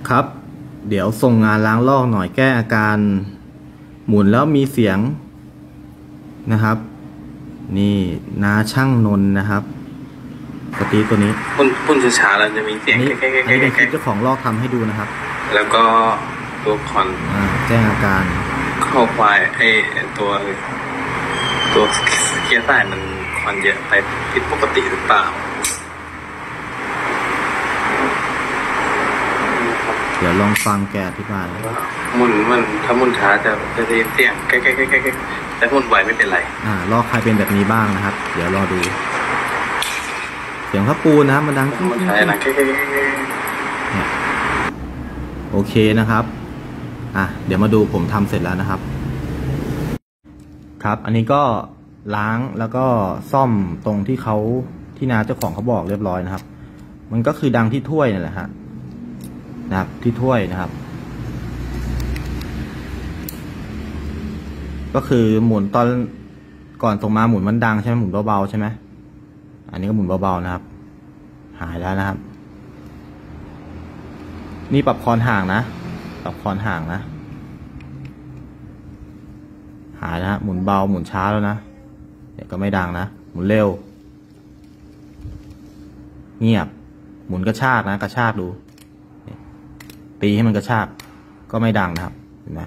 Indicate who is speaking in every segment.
Speaker 1: ครับเดี๋ยวส่งงานล้างลอกหน่อยแก้อาการหมุนแล้วมีเสียงนะครับนี่นาช่างนนนะครับสตีตัวนี้
Speaker 2: พุ่นช้าๆแล้วจะมีเสียง
Speaker 1: แค่เป็นคลิปเจ้าของลอกทำให้ดูนะครับ
Speaker 2: แล้วก็ตัวคอน
Speaker 1: แจ้งอาการ
Speaker 2: ข้อควายตัวเกียร์ใต้มันคอนเยอะไปผิดปกติหรือเปล่า
Speaker 1: เดี๋ยวลองฟังแกอธิบาย
Speaker 2: มันถ้ามุนช้าจะได้ยินเสียงแก๊กแต่มุนไวไม่เป็นไร
Speaker 1: ลอกใครเป็นแบบนี้บ้างนะครับเดี๋ยวรอดูเสียงพระปูนะครับมันดัง
Speaker 2: มุนช้าดังแก๊ก
Speaker 1: โอเคนะครับเดี๋ยวมาดูผมทำเสร็จแล้วนะครับครับอันนี้ก็ล้างแล้วก็ซ่อมตรงที่นาเจ้าของเขาบอกเรียบร้อยนะครับมันก็คือดังที่ถ้วยนั่นแหละฮะนะครับที่ถ้วยนะครับก็คือหมุนตอนก่อนส่งมาหมุนมันดังใช่ไหมหมุนเบาๆใช่ไหมอันนี้ก็หมุนเบาๆนะครับหายแล้วนะครับนี่ปรับคอนห่างนะปรับคอนห่างนะหายนะหมุนเบาหมุนช้าแล้วนะเดี๋ยวก็ไม่ดังนะหมุนเร็วเงียบหมุนกระชากนะกระชากดูตีให้มันกระชากก็ไม่ดังนะครับเห็นไหม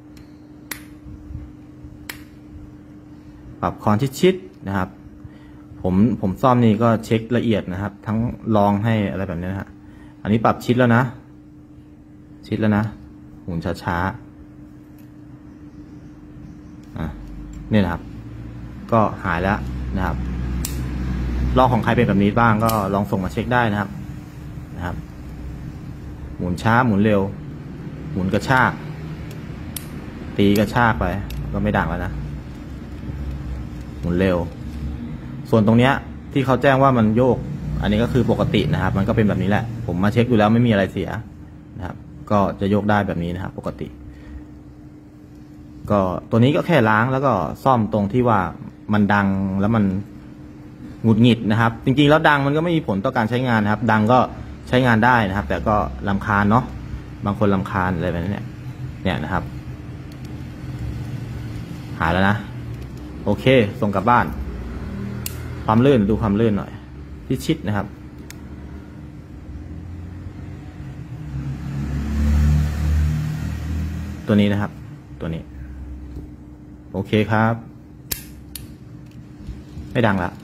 Speaker 1: ปรับคอนชิดๆนะครับผมซ่อมนี่ก็เช็คละเอียดนะครับทั้งลองให้อะไรแบบนี้นะฮะอันนี้ปรับชิดแล้วนะชิดแล้วนะหมุนช้าๆนี่นะครับก็หายแล้วนะครับลองของใครเป็นแบบนี้บ้างก็ลองส่งมาเช็คได้นะครับหมุนช้าหมุนเร็วหมุนกระชากตีกระชากไปก็ไม่ดังแล้วนะหมุนเร็วส่วนตรงเนี้ยที่เขาแจ้งว่ามันโยกอันนี้ก็คือปกตินะครับมันก็เป็นแบบนี้แหละผมมาเช็คดูแล้วไม่มีอะไรเสียนะครับก็จะโยกได้แบบนี้นะครับปกติก็ตัวนี้ก็แค่ล้างแล้วก็ซ่อมตรงที่ว่ามันดังแล้วมันหงุดหงิดนะครับจริงๆแล้วดังมันก็ไม่มีผลต่อการใช้งานนะครับดังก็ใช้งานได้นะครับแต่ก็รำคาญเนาะบางคนรำคาญอะไรแบบนี้เนี่ยนะครับหายแล้วนะโอเคส่งกลับบ้านความลื่นดูความลื่นหน่อยที่ชิดนะครับตัวนี้นะครับตัวนี้โอเคครับไม่ดังละ